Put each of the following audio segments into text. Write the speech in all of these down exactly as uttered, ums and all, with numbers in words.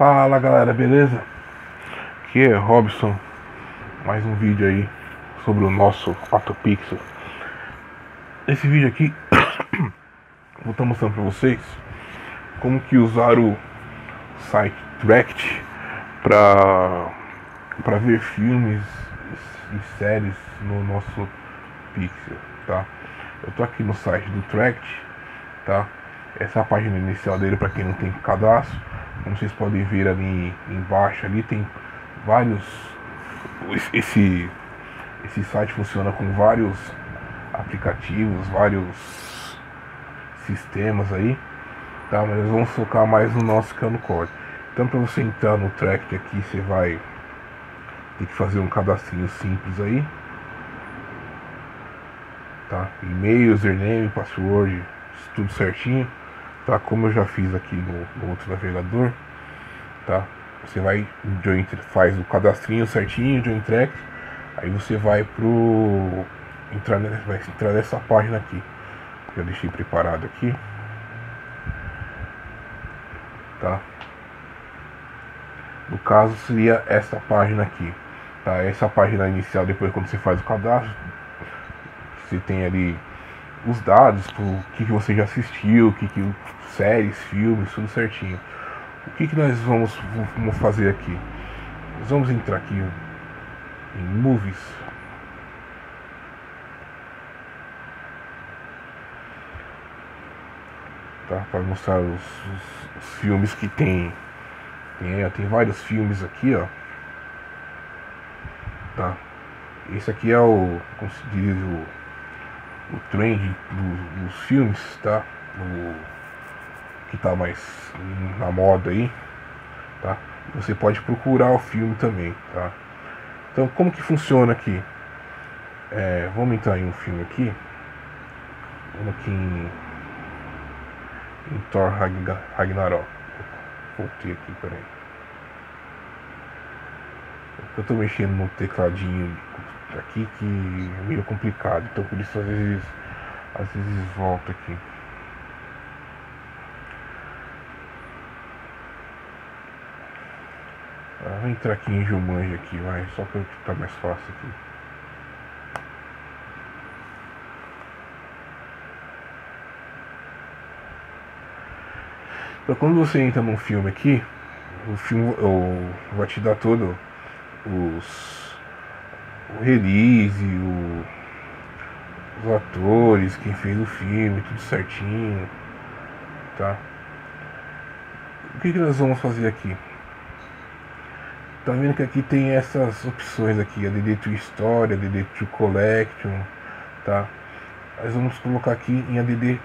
Fala galera, beleza? Aqui é Robson, mais um vídeo aí sobre o nosso AutoPixel. Esse vídeo aqui vou estar mostrando pra vocês como que usar o site Tract pra, pra ver filmes e séries no nosso Pixel, tá? Eu tô aqui no site do Tract, tá? Essa é a página inicial dele para quem não tem cadastro. Como vocês podem ver ali embaixo, ali tem vários. Esse, esse site funciona com vários aplicativos, vários sistemas aí, tá? Mas nós vamos focar mais no nosso que é no código. Então, para você entrar no Tract aqui, você vai ter que fazer um cadastrinho simples aí, tá? E-mail, username, password, tudo certinho, tá? Como eu já fiz aqui no, no outro navegador, tá? Você vai join, faz o cadastrinho certinho, join track, aí você vai pro entrar, vai entrar nessa página aqui, que eu deixei preparado aqui, tá? No caso seria essa página aqui, tá? Essa página inicial, depois quando você faz o cadastro, você tem ali os dados, o que, que você já assistiu, o que, que séries, filmes, tudo certinho. O que, que nós vamos, vamos fazer aqui? Nós vamos entrar aqui em Movies. Tá? Para mostrar os, os, os filmes que tem. Tem, tem vários filmes aqui, ó. Tá? Esse aqui é o, como se diz, o o trend do, dos filmes, tá? O que tá mais na moda aí, tá? Você pode procurar o filme também, tá? Então, como que funciona aqui? É, vamos entrar em um filme aqui. Vamos aqui em, em Thor Ragnarok. Voltei aqui, peraí. Eu tô mexendo no tecladinho aqui que é meio complicado, então por isso às vezes às vezes volta aqui. Ah, vou entrar aqui em Jumanji aqui, vai, só para ficar mais fácil aqui. Então quando você entra num filme aqui, o filme eu, vai te dar todo os o release, o, os atores, quem fez o filme, tudo certinho, tá? O que, que nós vamos fazer aqui? Tá vendo que aqui tem essas opções aqui, a D D to Story, a D D to Collection, tá? Nós vamos colocar aqui em A D D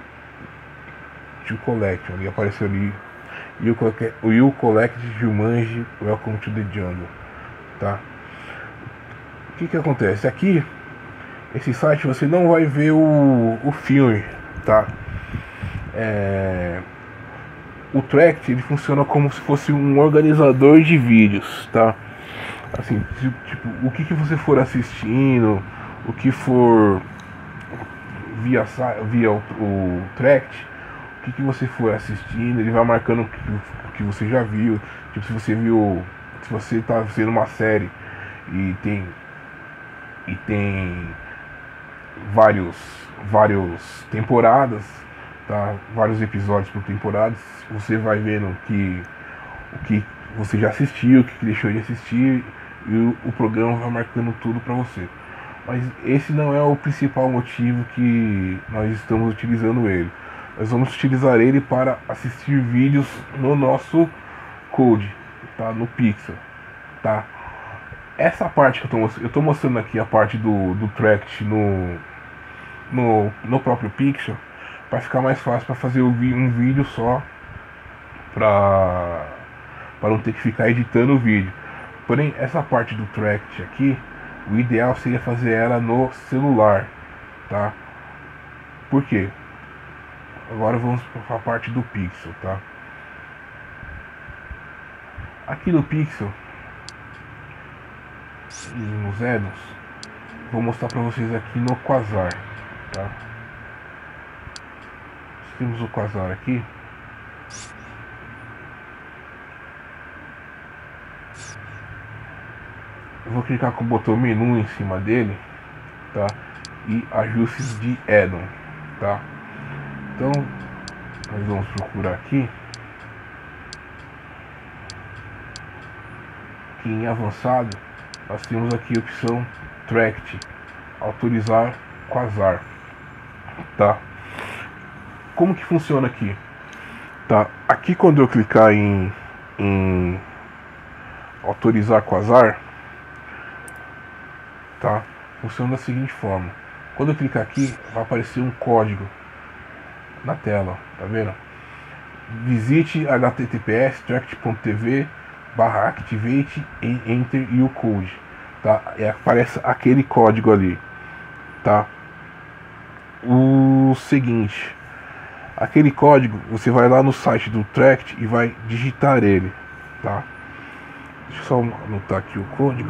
to Collection, ali apareceu ali o You Collect Jumanji Welcome to the Jungle, tá? O que que acontece? Aqui, esse site você não vai ver o, o filme, tá? É, o Tract, ele funciona como se fosse um organizador de vídeos, tá? Assim, tipo, o que que você for assistindo, o que for via, via o, o Tract, o que que você for assistindo, ele vai marcando o que, o que você já viu. Tipo, se você viu, se você tá vendo uma série e tem e tem vários vários temporadas, tá? Vários episódios por temporada, você vai vendo que o que você já assistiu, o que deixou de assistir, e o, o programa vai marcando tudo para você. Mas esse não é o principal motivo que nós estamos utilizando ele. Nós vamos utilizar ele para assistir vídeos no nosso Code, tá? No Pixel, tá? Essa parte que eu tô mostrando, eu tô mostrando aqui a parte do, do Tract no, no, no próprio Pixel, para ficar mais fácil para fazer um vídeo só, para para não ter que ficar editando o vídeo. Porém, essa parte do Tract aqui, o ideal seria fazer ela no celular, tá? Por quê? Agora vamos para a parte do Pixel, tá? Aqui no Pixel, nos addons, vou mostrar para vocês aqui no Quasar, tá? Temos o Quasar aqui. eu vou clicar com o botão menu em cima dele, tá? E ajustes de add-on, tá? Então nós vamos procurar aqui, aqui em avançado nós temos aqui a opção Tract, autorizar Quasar, tá? Como que funciona aqui? Tá? Aqui quando eu clicar em, em autorizar Quasar, tá? Funciona da seguinte forma: quando eu clicar aqui, vai aparecer um código na tela, tá vendo? Visite https tract ponto tv barra activate e enter e o code, tá? E aparece aquele código ali, tá? O seguinte, aquele código você vai lá no site do Tract e vai digitar ele, tá? Deixa eu só anotar aqui o código.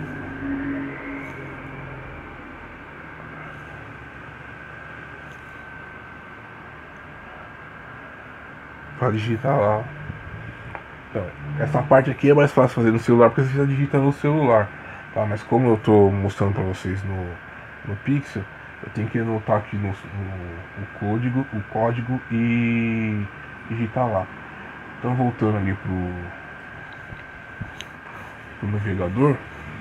Para digitar lá. Então, essa parte aqui é mais fácil fazer no celular porque você já digita no celular, tá? Mas como eu estou mostrando para vocês no, no Pixel, eu tenho que anotar aqui no, no o código, o código e digitar lá. Então voltando ali pro, pro navegador,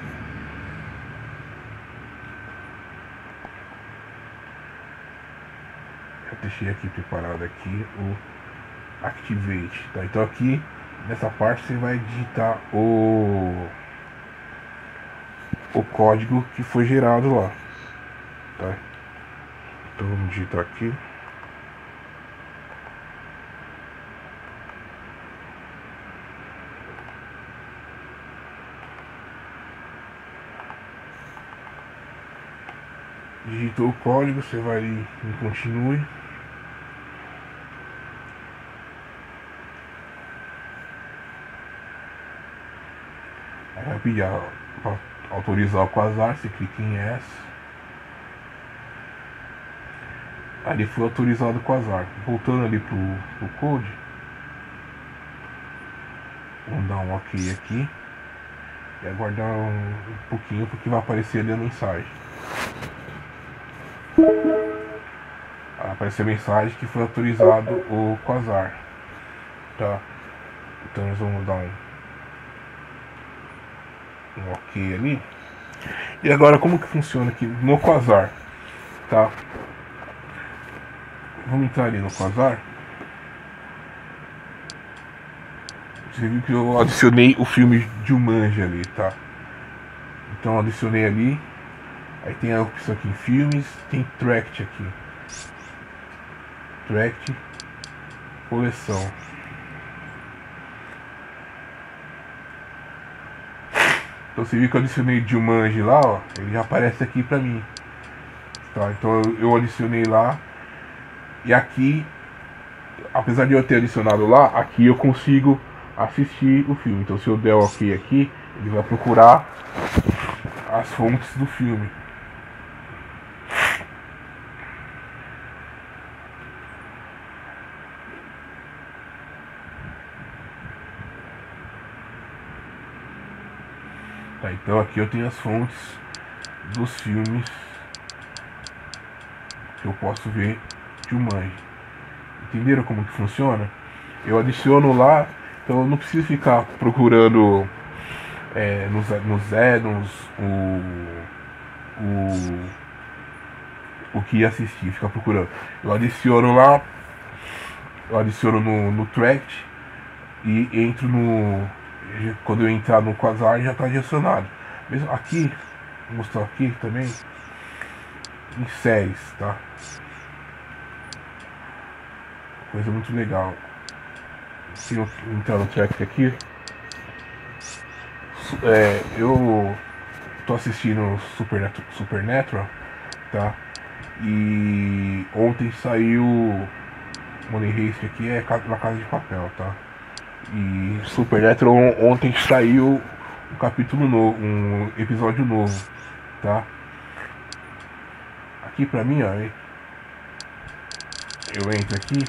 eu deixei aqui preparado aqui o Activate, tá? Então aqui nessa parte você vai digitar o o código que foi gerado lá, tá? Então vamos digitar aqui. Digitou o código, você vai em continue. Aí vai pedir para autorizar o Quasar, você clica em Yes. Aí ele foi autorizado o Quasar. Voltando ali pro, pro code, vamos dar um OK aqui e aguardar um, um pouquinho porque vai aparecer ali a mensagem. Vai aparecer a mensagem que foi autorizado o Quasar, tá? Então nós vamos dar um, um OK ali. E agora como que funciona aqui no Quasar, tá? Vamos entrar ali no Quasar. Você viu que eu adicionei o filme Jumanji ali, tá? Então adicionei ali. Aí tem a opção aqui em filmes, tem Tract aqui. Tract, coleção. Então você viu que eu adicionei Jumanji lá, ó. Ele já aparece aqui pra mim. Tá? Então eu adicionei lá. E aqui, apesar de eu ter adicionado lá, aqui eu consigo assistir o filme. Então se eu der OK aqui, ele vai procurar as fontes do filme. Tá, então aqui eu tenho as fontes dos filmes que eu posso ver Jumanji. Entenderam como que funciona? Eu adiciono lá, então eu não preciso ficar procurando é, nos, nos add-ons o, o, o que assistir, ficar procurando. Eu adiciono lá, eu adiciono no, no Tract e entro no... Quando eu entrar no Quasar já está adicionado. Mesmo aqui, vou mostrar aqui também em séries, tá? Coisa muito legal. Se eu entrar no Tract aqui, é, eu tô assistindo Supernatural, Supernatural, tá? E ontem saiu Money Heist aqui, é La Casa de Papel, tá? E Supernatural ontem saiu um capítulo novo, um episódio novo, tá? Aqui pra mim, ó, eu entro aqui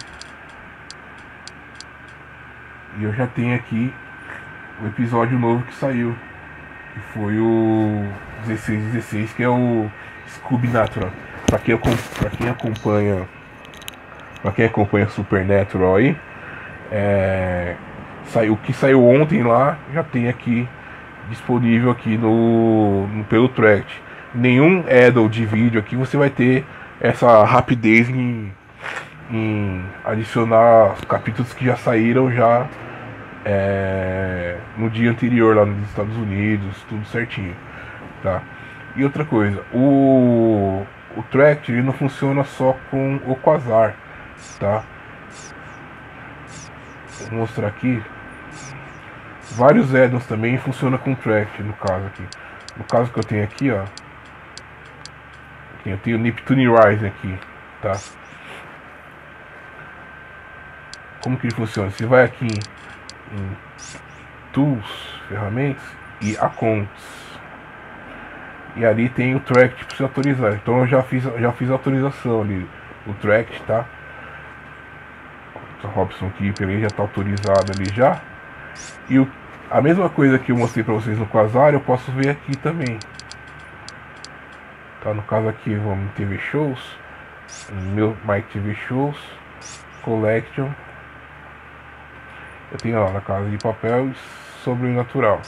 e eu já tenho aqui o episódio novo que saiu, que foi o dezesseis dezesseis, que é o Scooby Natural. Pra quem, pra quem acompanha pra quem acompanha Supernatural aí, é, saiu, o que saiu ontem lá já tem aqui disponível aqui no, no pelo Tract. Nenhum add-on de vídeo aqui você vai ter essa rapidez em, em adicionar os capítulos que já saíram já é, no dia anterior lá nos Estados Unidos, tudo certinho, tá? E outra coisa, o o Tract ele não funciona só com o Quasar, tá? Vou mostrar aqui. Vários addons também funcionam com Tract, no caso aqui. No caso que eu tenho aqui, ó, eu tenho o Neptune Rising aqui, tá? Como que ele funciona? Você vai aqui em Tools, ferramentas e Accounts. E ali tem o Tract para você autorizar. Então eu já fiz, já fiz a autorização ali, o Tract, tá? O Robson Keeper aí já está autorizado ali já. E o, a mesma coisa que eu mostrei para vocês no Quasar, eu posso ver aqui também. Tá, no caso aqui, vamos em T V Shows, meu My T V Shows, Collection. Eu tenho lá na Casa de Papel Sobrenatural.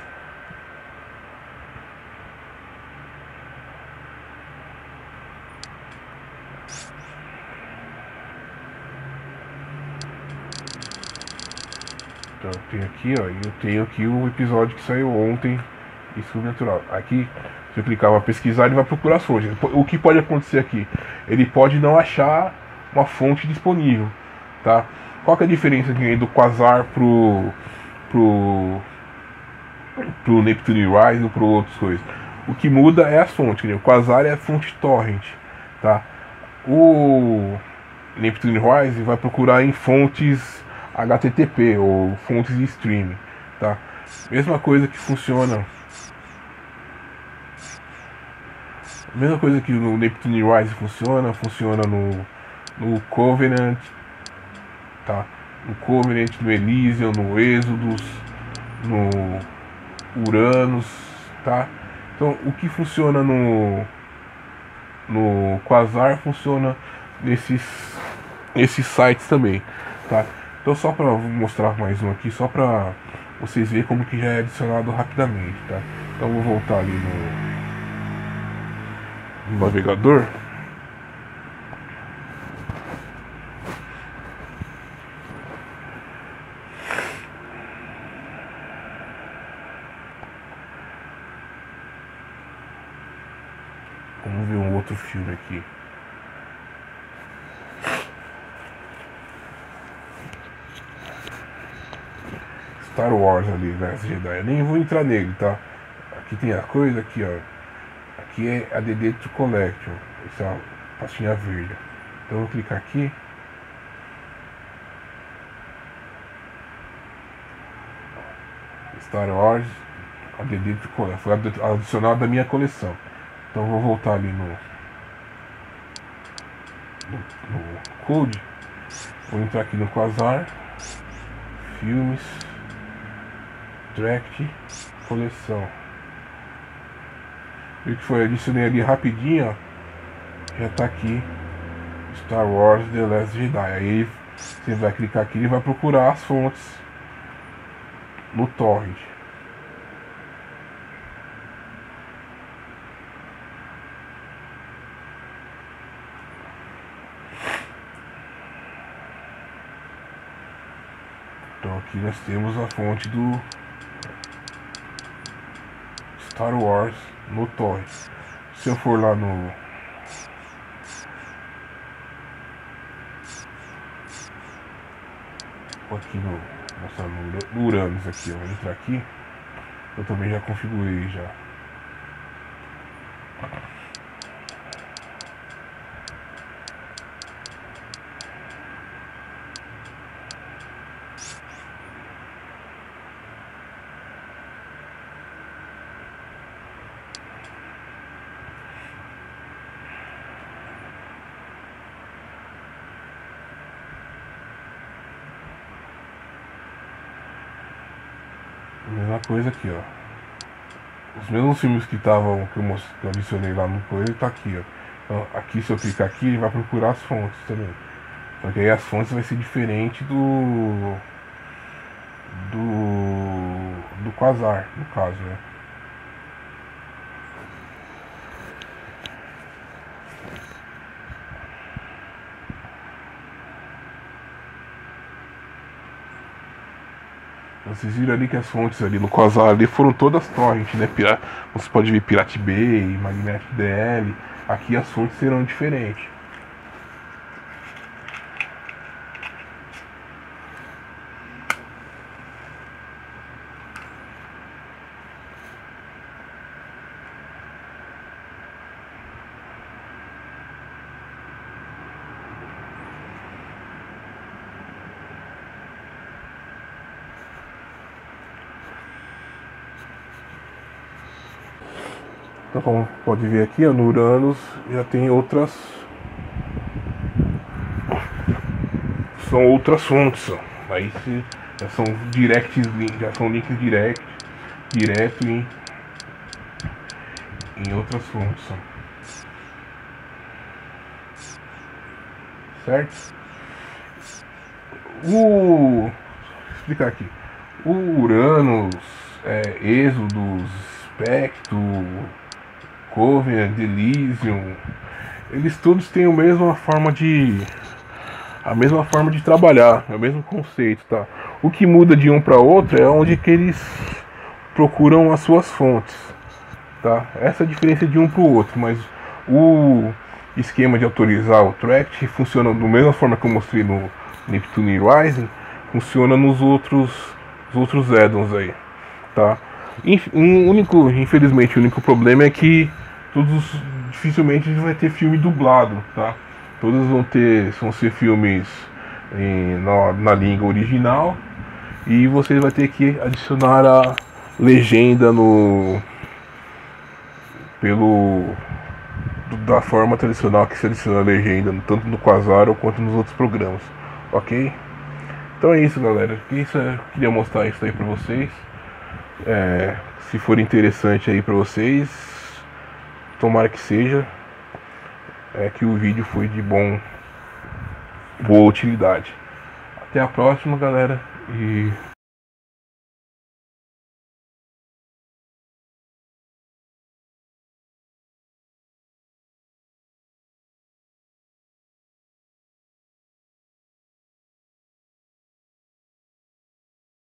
Então eu tenho aqui, ó, e eu tenho aqui o episódio que saiu ontem de Sobrenatural. Aqui, se eu clicar para pesquisar, ele vai procurar as fontes. O que pode acontecer aqui? Ele pode não achar uma fonte disponível, tá? Qual que é a diferença do Quasar pro pro pro Neptune Rise ou pro outras coisas? O que muda é as fontes. O Quasar é a fonte torrent, tá? O Neptune Rise vai procurar em fontes H T T P ou fontes de streaming, tá? Mesma coisa que funciona. Mesma coisa que no Neptune Rise funciona, funciona no, no Covenant, tá? No Covenant, no Elysium, no Exodus, no Uranus, tá? Então o que funciona no no Quasar funciona nesses nesses sites também, tá? Então só para mostrar mais um aqui, só para vocês verem como que já é adicionado rapidamente, tá? Então vou voltar ali no no navegador. Vamos ver um outro filme aqui. Star Wars ali, né? Jedi. Eu nem vou entrar nele, tá? Aqui tem a coisa aqui, ó. Aqui é a D D to Collection. Essa é a pastinha verde. Então eu vou clicar aqui. Star Wars, a D D to Collection. Foi adicionado da minha coleção. Então eu vou voltar ali no, no, no Code. Vou entrar aqui no Quasar. Filmes. Tract. Coleção. Viu que foi? Adicionei ali rapidinho, ó. Já tá aqui Star Wars The Last Jedi. Aí você vai clicar aqui e vai procurar as fontes no torrent. Então aqui nós temos a fonte do Star Wars no torrent. Se eu for lá no aqui no, nossa, no Uranus aqui, eu vou entrar aqui. Eu também já configurei já. Mesma coisa aqui, ó. os mesmos filmes que estavam, que eu, most- que eu adicionei lá no coisa, tá aqui, ó. Então, aqui, se eu clicar aqui, ele vai procurar as fontes também. Porque aí as fontes vai ser diferente do do do Quasar, no caso, né? Vocês viram ali que as fontes ali no Quasar ali foram todas torrent, né? Pira- Você pode ver Pirate Bay, Magnetic D L. Aqui as fontes serão diferentes. Então, como pode ver aqui, ó, no Uranus já tem outras. São outras fontes, ó. Aí se, já são directs, já são links direct, direto em, em outras fontes, ó. Certo? O. Vou explicar aqui. O Uranus, é, Êxodos, Spectro, Covenant, Elysium, eles todos têm a mesma forma de a mesma forma de trabalhar, é o mesmo conceito, tá? O que muda de um para outro é onde que eles procuram as suas fontes, tá? Essa é a diferença de um para o outro, mas o esquema de autorizar o tract funciona da mesma forma que eu mostrei no Neptune Rising, funciona nos outros, nos outros addons aí, tá? Um único, infelizmente, o único problema é que todos dificilmente a gente vai ter filme dublado, tá? Todos vão ter, vão ser filmes em, na, na língua original e você vai ter que adicionar a legenda no pelo da forma tradicional que se adiciona a legenda tanto no Quasar quanto nos outros programas, ok? Então é isso, galera. Isso é, queria mostrar isso aí pra vocês. É, se for interessante aí pra vocês, tomara que seja, é, que o vídeo foi de bom, boa utilidade. Até a próxima, galera, e